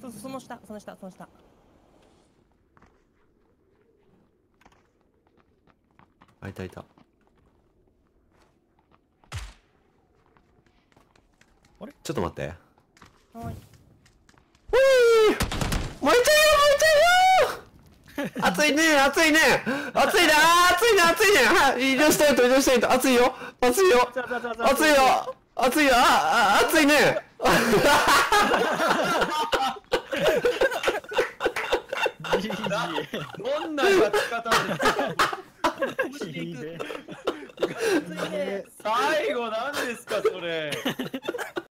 その下。 あ、いたいた。 あれちょっと待って。 はい。 うぃー燃えちゃうよ熱いね熱いね熱いね熱いねはい、移動したいと熱いよ熱いよ熱いよ熱いねどんな勝ち方ですか。最後なんですかそれ。